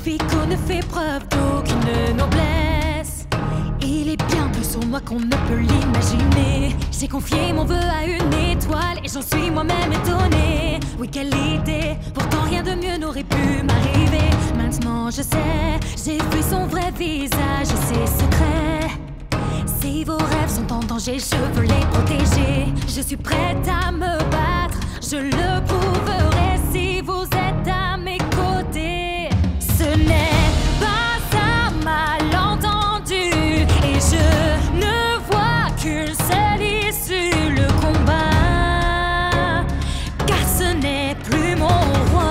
Fico ne fait preuve d'aucune noblesse. Il est bien plus sournois qu'on ne peut l'imaginer. J'ai confié mon vœu à une étoile et j'en suis moi-même étonnée. Oui, quelle idée, pourtant rien de mieux n'aurait pu m'arriver. Maintenant je sais, j'ai vu son vrai visage et ses secrets. Si vos rêves sont en danger, je veux les protéger. Je suis prête à me battre, je le prouverai si vous êtes à mes côtés. Ce n'est pas un malentendu et je ne vois qu'une seule issue, le combat. Car ce n'est plus mon roi.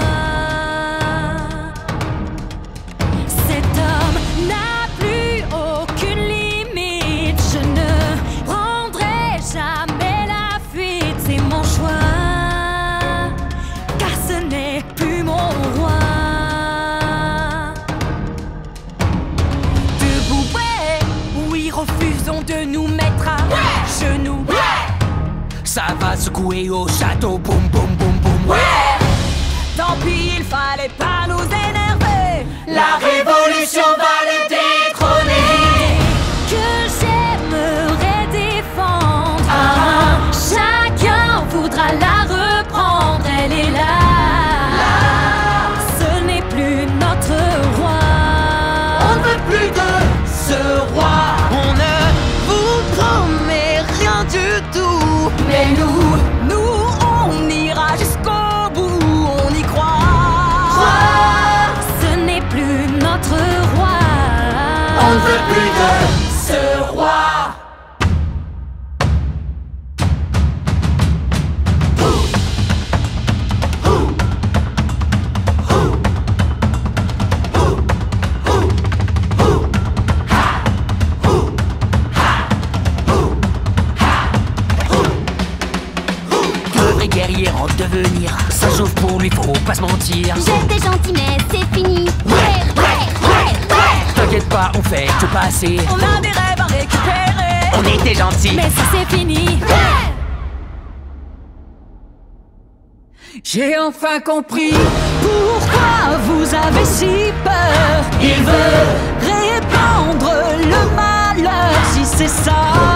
Cet homme n'a plus aucune limite. Je ne prendrai jamais la fuite, c'est mon choix. Car ce n'est plus mon roi. Debout, ouais, oui, refusons de nous mettre à genoux. Ça va secouer au château, boum boum boum boum. Tant pis, il fallait pas nous énerver. La révolution va le détrôner. Que j'aimerais défendre. Chacun voudra la reprendre, elle est là. Ce n'est plus notre roi. On ne veut plus de ce roi. On ne vous promet rien du tout. Mais nous, on ira jusqu'au bout, on y croit. Ce n'est plus notre roi. On ne veut plus de ce roi. De vrais guerriers en devenir, ça chauffe pour lui, faut pas se mentir. J'étais gentil mais c'est fini. T'inquiète pas, on fait tout passer. On a des rêves à récupérer. On était gentils. Mais ça c'est fini. J'ai enfin compris pourquoi vous avez si peur. Il veut Répandre le malheur, si c'est ça